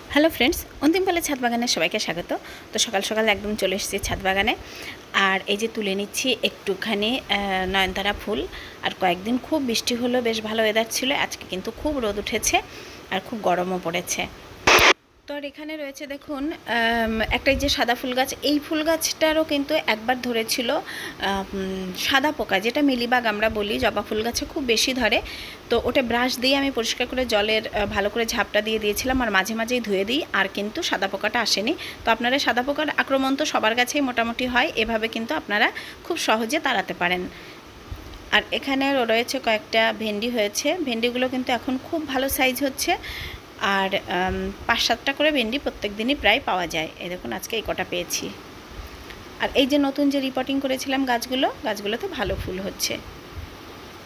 Hello friends, অন্তিমকালে ছাদ বাগানে সবাইকে স্বাগত। তো সকাল সকাল একদম চলে এসেছি ছাদ বাগানে। আর এই যে তুলে নিচ্ছি একটুখানি নয়নতারা ফুল। আর কয়েকদিন খুব বৃষ্টি হলো, বেশ ভালো ওয়েদার ছিল। আজকে কিন্তু খুব রোদ উঠেছে আর খুব গরমও পড়েছে। তো আর এখানে রয়েছে দেখুন একটা যে সাদা ফুল গাছ, এই ফুল গাছটারও কিন্তু একবার ধরেছিল সাদা পোকা, যেটা মিলিবাগ আমরা বলি। জবা ফুল গাছে খুব বেশি ধরে। তো ওটা ব্রাশ দিয়ে আমি পরিষ্কার করে জলের ভালো করে ঝাপটা দিয়ে দিয়েছিলাম, আর মাঝে মাঝেই ধুয়ে দিই, আর কিন্তু সাদা পোকাটা আসেনি। তো আপনারা সাদা পোকার আক্রমণ তো সবার কাছেই মোটামুটি হয়, এভাবে কিন্তু আপনারা খুব সহজে তাড়াতে পারেন। আর এখানে রয়েছে কয়েকটা ভেন্ডি হয়েছে। ভেন্ডিগুলো কিন্তু এখন খুব ভালো সাইজ হচ্ছে। আর 5-7টা করে ভেন্ডি প্রত্যেক দিনই প্রায় পাওয়া যায়। এই দেখুন আজকে এই কটা পেয়েছি। আর এই যে নতুন যে রিপোর্টিং করেছিলাম গাছগুলোতে ভালো ফুল হচ্ছে।